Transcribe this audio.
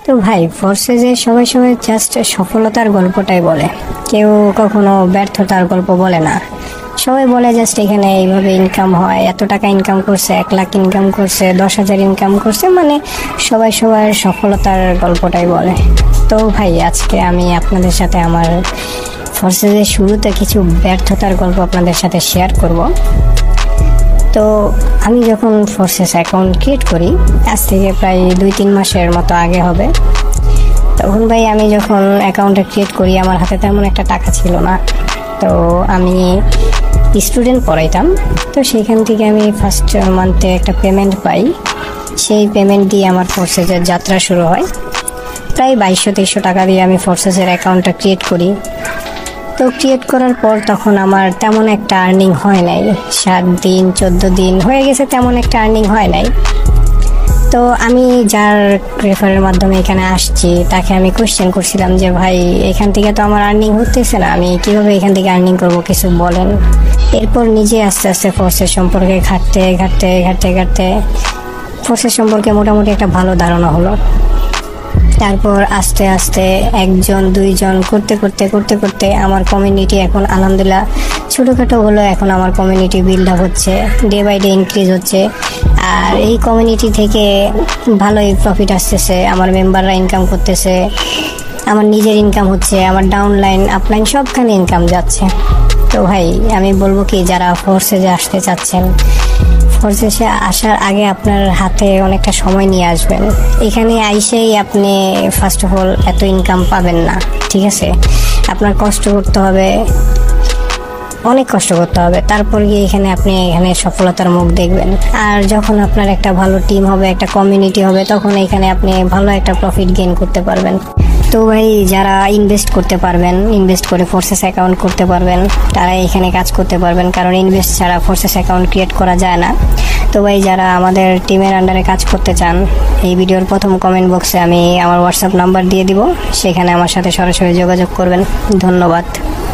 তো ভাই ফোর্সে যে সবাই সবাই জাস্ট সফলতার গল্পটাই বলে, কেউ কখনো ব্যর্থতার গল্প বলে না। সবাই বলে জাস্ট এখানে এইভাবে ইনকাম হয়, এত টাকা ইনকাম করছে, 1 লাখ ইনকাম করছে, 10,000 ইনকাম করছে, মানে সবাই সবার সফলতার গল্পটাই বলে। তো ভাই আজকে আমি আপনাদের সাথে আমার ফোর্সেসের শুরুতে কিছু ব্যর্থতার গল্প আপনাদের সাথে শেয়ার করব। তো আমি যখন ফোর্সেস অ্যাকাউন্ট ক্রিয়েট করি, আজ থেকে প্রায় 2-3 মাসের মতো আগে হবে, তখন ভাই আমি যখন অ্যাকাউন্টটা ক্রিয়েট করি আমার হাতে তেমন একটা টাকা ছিল না। তো আমি স্টুডেন্ট পড়াইতাম, তো সেইখান থেকে আমি ফার্স্ট মান্থে একটা পেমেন্ট পাই। সেই পেমেন্ট দিয়ে আমার ফোর্সেসের যাত্রা শুরু হয়। প্রায় 2200-2300 টাকা দিয়ে আমি ফোর্সেসের অ্যাকাউন্টটা ক্রিয়েট করি। তো ক্রিয়েট করার পর তখন আমার তেমন একটা আর্নিং হয় নাই, 7 দিন 14 দিন হয়ে গেছে, তেমন একটা আর্নিং হয় নাই। তো আমি যার রেফারের মাধ্যমে এখানে আসছি তাকে আমি কোয়েশ্চেন করছিলাম যে ভাই এখান থেকে তো আমার আর্নিং হতেছে না, আমি কীভাবে এখান থেকে আর্নিং করবো, কিছু বলেন। এরপর নিজে আস্তে আস্তে ফোর্সেস সম্পর্কে ঘাটতে ফোর্সেস সম্পর্কে মোটামুটি একটা ভালো ধারণা হলো। তারপর আস্তে আস্তে 1 জন 2 জন করতে করতে আমার কমিউনিটি এখন আলহামদুলিল্লাহ ছোটোখাটো হলো, এখন আমার কমিউনিটি বিল্ড আপ হচ্ছে, ডে বাই ডে ইনক্রিজ হচ্ছে। আর এই কমিউনিটি থেকে ভালোই প্রফিট আসতেছে, আমার মেম্বাররা ইনকাম করতেছে, আমার নিজের ইনকাম হচ্ছে, আমার ডাউনলাইন আপলাইন সবখানে ইনকাম যাচ্ছে। তো ভাই আমি বলবো কি, যারা ফোর্সেসে আসতে চাচ্ছেন, ফোর্সেসে আসার আগে আপনার হাতে অনেকটা সময় নিয়ে আসবেন। এখানে আইসেই আপনি ফার্স্ট অফ অল এত ইনকাম পাবেন না, ঠিক আছে? আপনার কষ্ট করতে হবে, অনেক কষ্ট করতে হবে, তারপর গিয়ে এখানে সফলতার মুখ দেখবেন। আর যখন আপনার একটা ভালো টিম হবে, একটা কমিউনিটি হবে, তখন এখানে আপনি ভালো একটা প্রফিট গেইন করতে পারবেন। তো ভাই যারা ইনভেস্ট করতে পারবেন, ইনভেস্ট করে ফোর্সেস অ্যাকাউন্ট করতে পারবেন, তারা এখানে কাজ করতে পারবেন, কারণ ইনভেস্ট ছাড়া ফোর্সেস অ্যাকাউন্ট ক্রিয়েট করা যায় না। তো ভাই যারা আমাদের টিমের আন্ডারে কাজ করতে চান, এই ভিডিওর প্রথম কমেন্ট বক্সে আমি আমার হোয়াটসঅ্যাপ নাম্বার দিয়ে দিব, সেখানে আমার সাথে সরাসরি যোগাযোগ করবেন। ধন্যবাদ।